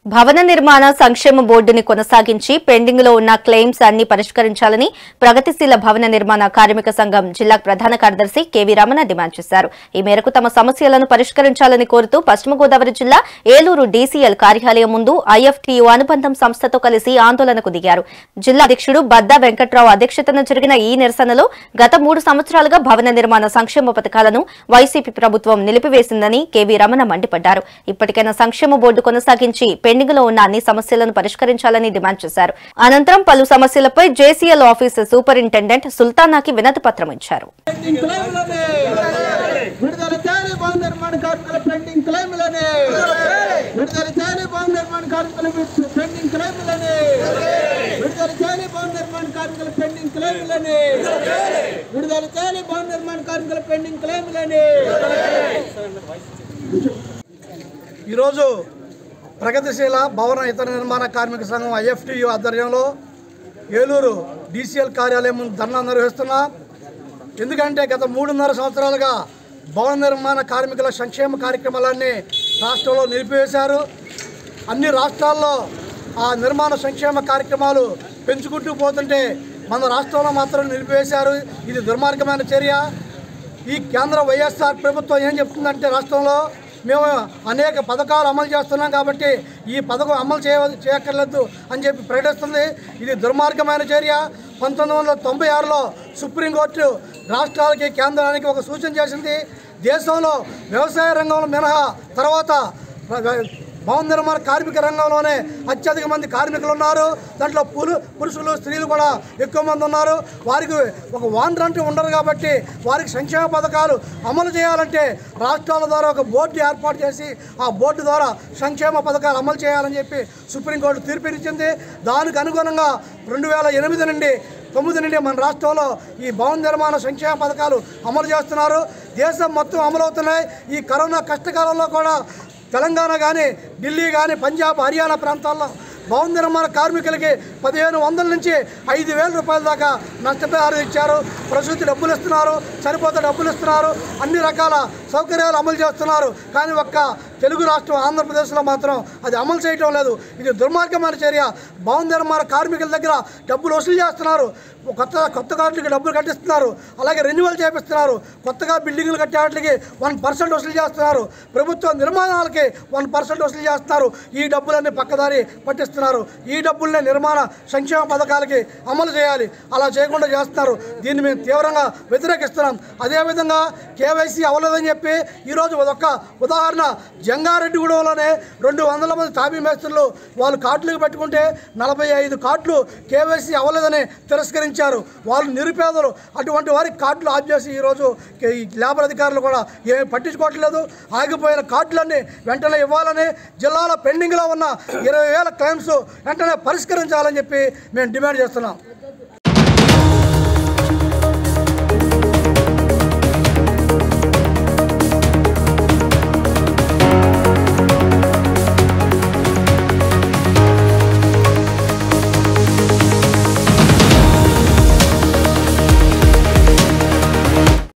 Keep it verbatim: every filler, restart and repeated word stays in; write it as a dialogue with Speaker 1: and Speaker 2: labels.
Speaker 1: భవన నిర్మాణ సంక్షేమ బోర్డుని కొనసాగించి పెండింగ్ లో ఉన్న క్లెయిమ్స్ అన్ని పరిష్కరించాలని ప్రగతిశీల భవన నిర్మాణ కార్మిక సంఘం జిల్లా ప్రధాన కార్యదర్శి కెవి రమణ డిమాండ్ చేశారు. ఈ మేరకు తమ సమస్యలను పరిష్కరించాలని కోరుతూ పశ్చిమ గోదావరి జిల్లా ఏలూరు డీసీఎల్ కార్యాలయం ముందు ఐ.ఎఫ్ అనుబంధం సంస్థతో కలిసి ఆందోళనకు దిగారు. జిల్లా అధ్యక్షుడు బద్దా వెంకట్రావు అధ్యక్షతన జరిగిన ఈ నిరసనలో గత మూడు సంవత్సరాలుగా భవన నిర్మాణ సంక్షేమ పథకాలను వైసీపీ ప్రభుత్వం నిలిపివేసిందని కెవి రమణ మండిపడ్డారు. ఇప్పటికైనా సంక్షేమ బోర్డు కొనసాగించి పెండింగ్ లో ఉన్న అన్ని సమస్యలను పరిష్కరించాలని డిమాండ్ చేశారు. అనంతరం పలు సమస్యలపై జేసీఎల్ ఆఫీసు సూపరింటెండెంట్ సుల్తానాకి వినతి పత్రం ఇచ్చారు.
Speaker 2: ఈరోజు ప్రగతిశీల భవన ఇతర నిర్మాణ కార్మిక సంఘం ఐ.ఎఫ్ ఆధ్వర్యంలో ఏలూరు డీసీఎల్ కార్యాలయం ముందు ధర్నా నిర్వహిస్తున్నాం. ఎందుకంటే గత మూడున్నర సంవత్సరాలుగా భవన నిర్మాణ కార్మికుల సంక్షేమ కార్యక్రమాలన్నీ రాష్ట్రంలో నిలిపివేశారు. అన్ని రాష్ట్రాల్లో ఆ నిర్మాణ సంక్షేమ కార్యక్రమాలు పెంచుకుంటూ పోతుంటే మన రాష్ట్రంలో మాత్రం నిలిపివేశారు. ఇది దుర్మార్గమైన చర్య. ఈ కేంద్ర వైఎస్ఆర్ ప్రభుత్వం ఏం చెప్తుందంటే రాష్ట్రంలో మేము అనేక పథకాలు అమలు చేస్తున్నాం కాబట్టి ఈ పథకం అమలు చేయ చేయక్కర్లేదు అని చెప్పి ప్రకటిస్తుంది. ఇది దుర్మార్గమైన చర్య. పంతొమ్మిది వందల తొంభై ఆరులో సుప్రీంకోర్టు రాష్ట్రాలకి కేంద్రానికి ఒక సూచన చేసింది. దేశంలో వ్యవసాయ రంగంలో మినహా తర్వాత భవన నిర్మాణ కార్మిక రంగంలోనే అత్యధిక మంది కార్మికులు ఉన్నారు. దాంట్లో పురు పురుషులు స్త్రీలు కూడా ఎక్కువ మంది ఉన్నారు. వారికి ఒక వాండర్ అంటూ ఉండరు కాబట్టి వారికి సంక్షేమ పథకాలు అమలు చేయాలంటే రాష్ట్రాల ద్వారా ఒక బోర్డు ఏర్పాటు చేసి ఆ బోర్డు ద్వారా సంక్షేమ పథకాలు అమలు చేయాలని చెప్పి సుప్రీంకోర్టు తీర్పునిచ్చింది. దానికి అనుగుణంగా రెండు వేల ఎనిమిది నుండి తొమ్మిది నుండి మన రాష్ట్రంలో ఈ భవన నిర్మాణ సంక్షేమ పథకాలు అమలు చేస్తున్నారు. దేశం మొత్తం అమలవుతున్నాయి. ఈ కరోనా కష్టకాలంలో కూడా తెలంగాణ కానీ ఢిల్లీ కానీ పంజాబ్ హర్యానా ప్రాంతాల్లో భవన నిర్మాణ కార్మికులకి పదిహేను వందల నుంచి ఐదు వేల రూపాయల దాకా నష్టపరిహారం ఇచ్చారు. ప్రసూతి డబ్బులు ఇస్తున్నారు, చనిపోతే డబ్బులు ఇస్తున్నారు, అన్ని రకాల సౌకర్యాలు అమలు చేస్తున్నారు. కానీ ఒక్క తెలుగు రాష్ట్రం ఆంధ్రప్రదేశ్లో మాత్రం అది అమలు చేయటం లేదు. ఇది దుర్మార్గమైన చర్య. భవన నిర్మాణ కార్మికుల దగ్గర డబ్బులు వసూలు చేస్తున్నారు. కొత్త కొత్త కార్డులకి డబ్బులు కట్టిస్తున్నారు. అలాగే రెన్యువల్ చేపిస్తున్నారు. కొత్తగా బిల్డింగులు కట్టే వాటికి వన్ పర్సెంట్ వసూలు చేస్తున్నారు. ప్రభుత్వ నిర్మాణాలకి వన్ పర్సెంట్ వసూలు చేస్తున్నారు. ఈ డబ్బులన్నీ పక్కదారి పట్టిస్తున్నారు. ఈ డబ్బుల్ని నిర్మాణ సంక్షేమ పథకాలకి అమలు చేయాలి. అలా చేయకుండా చేస్తున్నారు. దీన్ని మేము తీవ్రంగా వ్యతిరేకిస్తున్నాం. అదేవిధంగా కేవైసీ అవ్వలేదని చెప్పి ఈరోజు ఒక ఉదాహరణ, జంగారెడ్డిగూడెంలోనే రెండు వందల మంది తాబీ మేస్త్రులు వాళ్ళు కార్డులకు పెట్టుకుంటే నలభై ఐదు కార్డులు కేవైసీ అవ్వలేదని తిరస్కరించారు. వాళ్ళు నిరుపేదలు. అటువంటి వారికి కార్డులు ఆఫ్ చేసి ఈరోజు ఈ లేబర్ అధికారులు కూడా ఏమి పట్టించుకోవట్లేదు. ఆగిపోయిన కార్డులన్నీ వెంటనే ఇవ్వాలని, జిల్లాలో పెండింగ్లో ఉన్న ఇరవై వేల క్లెయిమ్స్ వెంటనే పరిష్కరించాలని చెప్పి మేము డిమాండ్ చేస్తున్నాం.